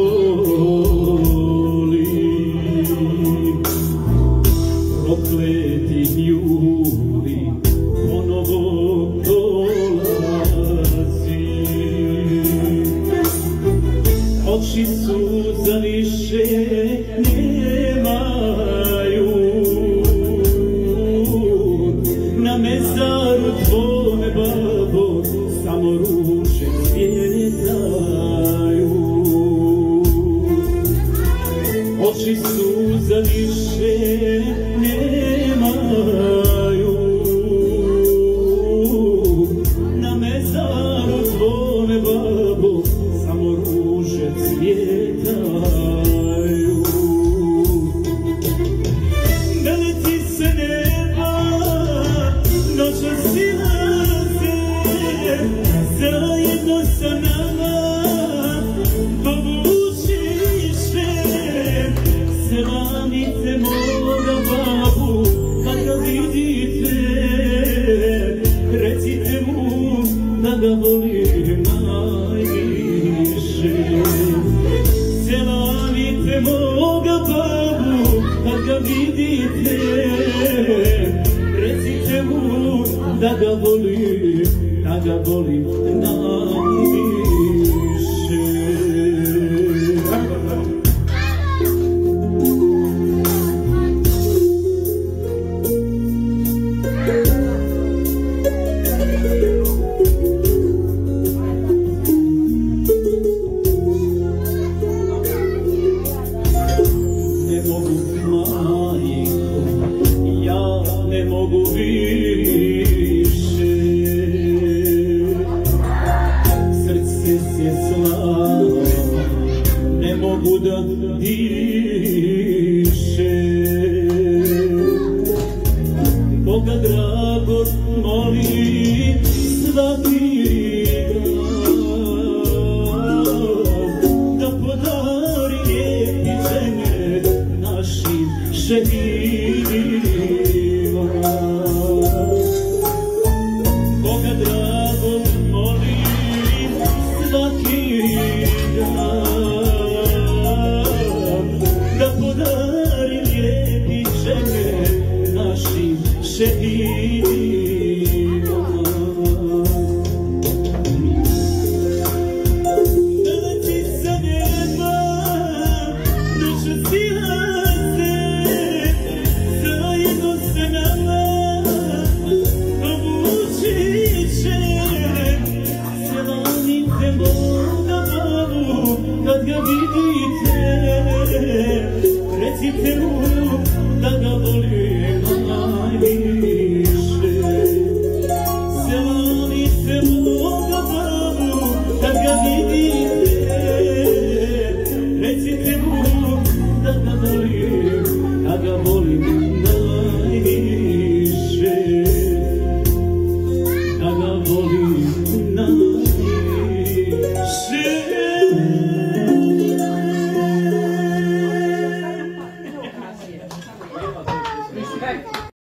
Prokleti ljudi ponovo dolazi. Oči suza više nemaju, na mezaru tvome babo samo ruže cvjetaju. Oči suza više nemaju, na mezaru tvome babo samo ruže cvjetaju. Meleci se neba, noćas silaze, zajedno sa nama povučiše. Selamite moga babu, kad ga vidite, recite mu da ga volim najviše. Selamite moga babu, kad ga vidite, recite mu da ga volim najviše. Ne mogu više, srce se slama, ne mogu da diše. Boga dragog molim svaki dan da podari lijepi žene našim šehidima. Boga dragog molim svaki dan da podari lijepi žene našim šehidima. Meleci sa neba, noćas silaze, zajedno sa nama povučiše. Selamite moga babu, kad ga vidite, recite mu